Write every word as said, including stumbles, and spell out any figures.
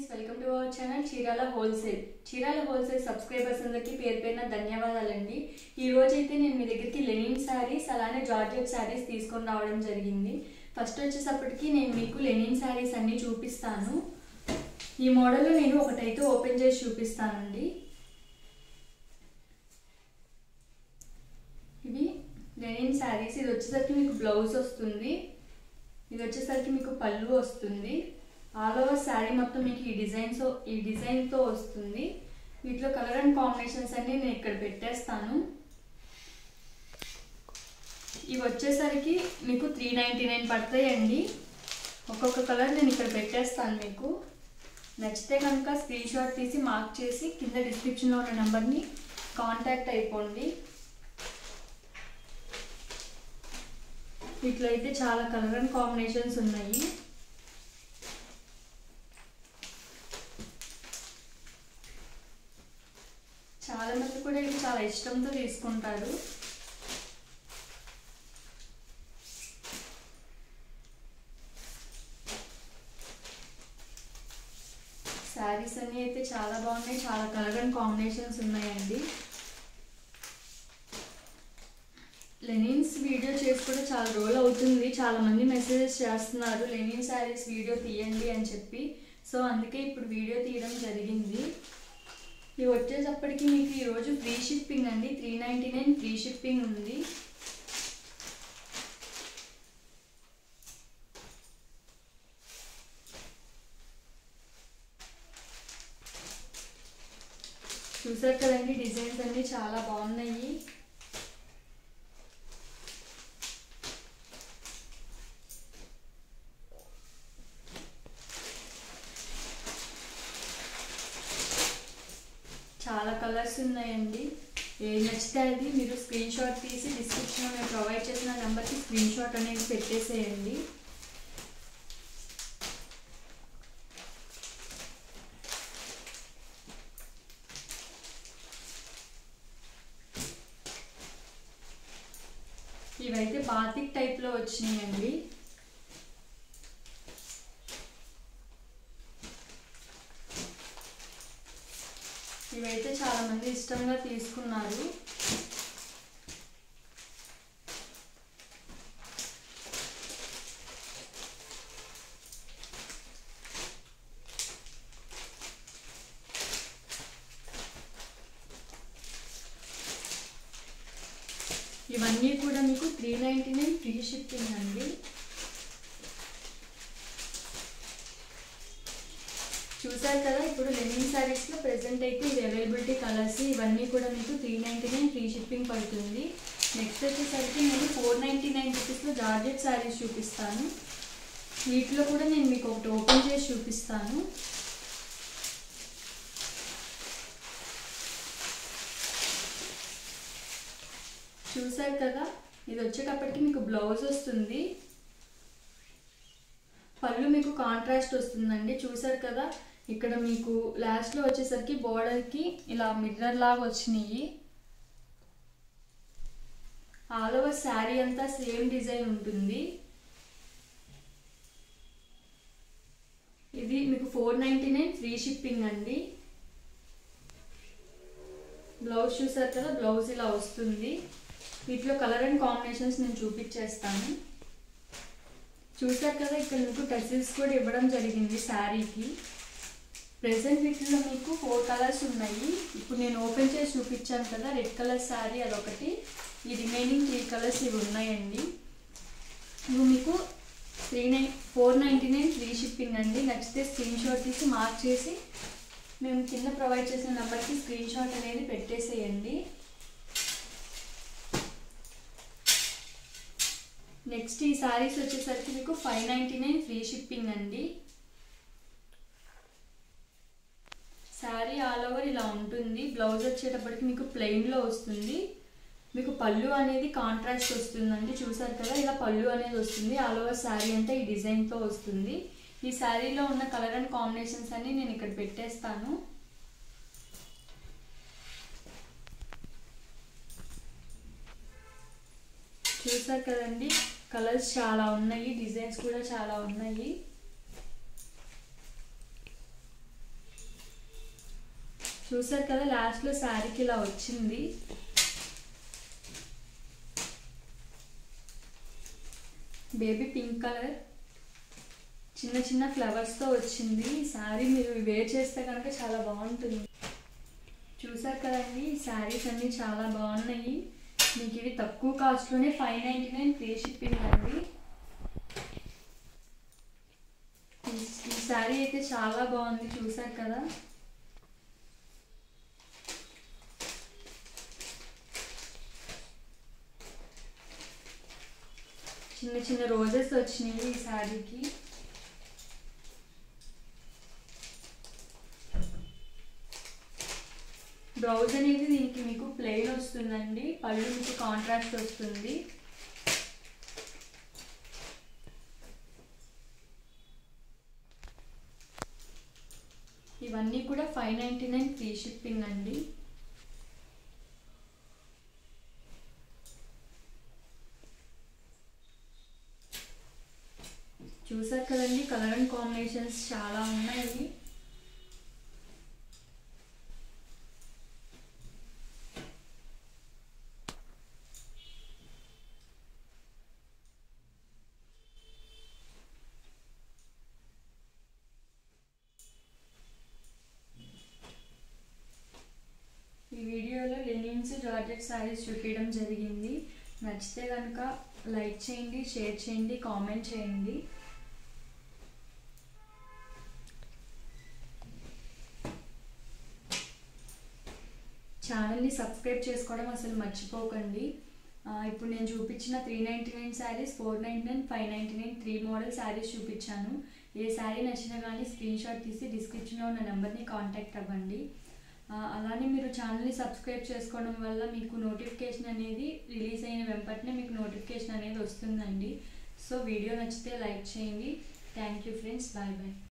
Welcome to our channel Chirala wholesale. Chirala wholesale subscribers అందరికీ పేరు పేరున ధన్యవాదాలండి. ఈ రోజు అయితే నేను మీ దగ్గరికి లెనిన్ శారీస్ అలానే జార్జెట్ శారీస్ తీసుకొని రావడం జరిగింది. ఫస్ట్ వచ్చేసప్పటికి నేను మీకు లెనిన్ శారీస్ అన్ని చూపిస్తాను. ఈ మోడల్లో నేను ఒకటైతే ఓపెన్ చేసి చూపిస్తానండి. ఇవి లెనిన్ శారీస్. ఇది వచ్చేసరికి మీకు బ్లౌజ్ వస్తుంది, ఇది వచ్చేసరికి మీకు పళ్ళు వస్తుంది. ఆల్ ఓవర్ శారీ మొత్తం మీకు ఈ డిజైన్స్ ఈ డిజైన్తో వస్తుంది. వీటిలో కలర్ అండ్ కాంబినేషన్స్ అన్ని నేను ఇక్కడ పెట్టేస్తాను. ఇవి వచ్చేసరికి మీకు త్రీ నైంటీ నైన్ పడతాయండి. ఒక్కొక్క కలర్ నేను ఇక్కడ పెట్టేస్తాను. మీకు నచ్చితే కనుక స్క్రీన్ షాట్ తీసి మార్క్ చేసి కింద డిస్క్రిప్షన్లో ఉన్న నెంబర్ని కాంటాక్ట్ అయిపోండి. వీటిలో అయితే చాలా కలర్ అండ్ కాంబినేషన్స్ ఉన్నాయి. చాలా మంది కూడా ఇది చాలా ఇష్టంతో తీసుకుంటారు. శారీస్ అన్నీ అయితే చాలా బాగున్నాయి, చాలా కలర్ అండ్ కాంబినేషన్స్ ఉన్నాయండి. లెనిన్స్ వీడియో చేసి కూడా చాలా రోజులు అవుతుంది. చాలా మంది మెసేజెస్ చేస్తున్నారు లెనిన్ శారీస్ వీడియో తీయండి అని చెప్పి. సో అందుకే ఇప్పుడు వీడియో తీయడం జరిగింది. ఇవి వచ్చేటప్పటికి మీకు ఈరోజు ఫ్రీ షిప్పింగ్ అండి. Three ninety nine free shipping ఉంది. చూసారు కదండి, డిజైన్స్ అన్నీ చాలా బాగున్నాయి. చాలా కలర్స్ ఉన్నాయండి. ఏది నచ్చితే అది మీరు స్క్రీన్ షాట్ తీసి డిస్క్రిప్షన్లో నేను ప్రొవైడ్ చేసిన నెంబర్కి స్క్రీన్ షాట్ అనేది పెట్టేసేయండి. ఇవైతే బాతిక్ టైప్లో వచ్చినాయండి. ఇవైతే చాలా మంది ఇష్టంగా తీసుకున్నారు. ఇవన్నీ కూడా మీకు three ninety nine free shipping అండి. చూసారు కదా, ఇప్పుడు లెనిన్ శారీస్లో ప్రెజెంట్ అయితే ఇది అవైలబిలిటీ కలర్స్. ఇవన్నీ కూడా మీకు three ninety nine free shipping పడుతుంది. నెక్స్ట్ వచ్చేసరికి నేను ఫోర్ నైంటీ నైన్ రూపీస్లో జార్జెట్ శారీస్ చూపిస్తాను. వీటిలో కూడా నేను మీకు ఒకటి ఓపెన్ చేసి చూపిస్తాను. చూసారు కదా, ఇది వచ్చేటప్పటికి మీకు బ్లౌజ్ వస్తుంది, పళ్ళు మీకు కాంట్రాస్ట్ వస్తుందండి. చూసారు కదా, ఇక్కడ మీకు లాస్ట్లో వచ్చేసరికి బోర్డర్కి ఇలా మిర్రర్ లాగా వచ్చినాయి. ఆల్ ఓవర్ శారీ అంతా సేమ్ డిజైన్ ఉంటుంది. ఇది మీకు four ninety nine free shipping అండి. బ్లౌజ్ చూసారు కదా, బ్లౌజ్ ఇలా వస్తుంది. వీటిలో కలర్ అండ్ కాంబినేషన్స్ నేను చూపించేస్తాను. చూసారు కదా, ఇక్కడ మీకు టసిల్స్ కూడా ఇవ్వడం జరిగింది శారీకి. ప్రెసెంట్ వీటిలో మీకు ఫోర్ కలర్స్ ఉన్నాయి. ఇప్పుడు నేను ఓపెన్ చేసి చూపించాను కదా, రెడ్ కలర్ శారీ అదొకటి, ఈ రిమైనింగ్ త్రీ కలర్స్ ఇవి ఉన్నాయండి. ఇవి మీకు three nine four ninety nine free shipping అండి. నచ్చితే స్క్రీన్ షాట్ తీసి మార్క్ చేసి మేము కింద ప్రొవైడ్ చేసిన నెంబర్కి స్క్రీన్ షాట్ అనేది పెట్టేసేయండి. నెక్స్ట్ ఈ శారీస్ వచ్చేసరికి మీకు five ninety nine free shipping అండి. శారీ ఆల్ ఓవర్ ఇలా ఉంటుంది. బ్లౌజ్ వచ్చేటప్పటికి మీకు ప్లెయిన్లో వస్తుంది. మీకు పళ్ళు అనేది కాంట్రాస్ట్ వస్తుందండి. చూసారు కదా, ఇలా పళ్ళు అనేది వస్తుంది. ఆల్ ఓవర్ శారీ అంతా ఈ డిజైన్తో వస్తుంది. ఈ శారీలో ఉన్న కలర్ అండ్ కాంబినేషన్స్ అన్ని నేను ఇక్కడ పెట్టేస్తాను. చూసారు కదండి, కలర్స్ చాలా ఉన్నాయి, డిజైన్స్ కూడా చాలా ఉన్నాయి. చూసారు కదా లాస్ట్లో శారీకి ఇలా వచ్చింది. బేబీ పింక్ కలర్ చిన్న చిన్న ఫ్లవర్స్తో వచ్చింది. ఈ శారీ మీరు వేర్ చేస్తే కనుక చాలా బాగుంటుంది. చూసారు కదండి శారీస్ అన్నీ చాలా బాగున్నాయి. మీకు ఇవి తక్కువ కాస్ట్లోనే five ninety nine free shipping అండి. ఈ శారీ అయితే చాలా బాగుంది. చూసారు కదా చిన్న చిన్న రోజెస్ వచ్చినాయి ఈ శారీకి. బ్లౌజ్ అనేది దీనికి మీకు ప్లెయిన్ వస్తుందండి. పళ్ళు మీకు కాంట్రాస్ట్ వస్తుంది. ఇవన్నీ కూడా five ninety nine free shipping అండి. చూసారు కదండి కలర్ అండ్ కాంబినేషన్స్ చాలా ఉన్నాయి. ఈ వీడియోలో లెనిన్స్ జార్జెట్ శారీస్ చూపించడం జరిగింది. నచ్చితే కనుక లైక్ చేయండి, షేర్ చేయండి, కామెంట్ చేయండి. ఛానల్ని సబ్స్క్రైబ్ చేసుకోవడం అసలు మర్చిపోకండి. ఇప్పుడు నేను చూపించిన three ninety nine saris, four ninety nine, five ninety nine three model saris చూపించాను. ఏ శారీ నచ్చినా కానీ స్క్రీన్ షాట్ తీసి డిస్క్రిప్షన్లో ఉన్న నెంబర్ని కాంటాక్ట్ అవ్వండి. అలానే మీరు ఛానల్ని సబ్స్క్రైబ్ చేసుకోవడం వల్ల మీకు నోటిఫికేషన్ అనేది రిలీజ్ అయిన వెంటనే మీకు నోటిఫికేషన్ అనేది వస్తుందండి. సో వీడియో నచ్చితే లైక్ చేయండి. Thank you friends. Bye bye.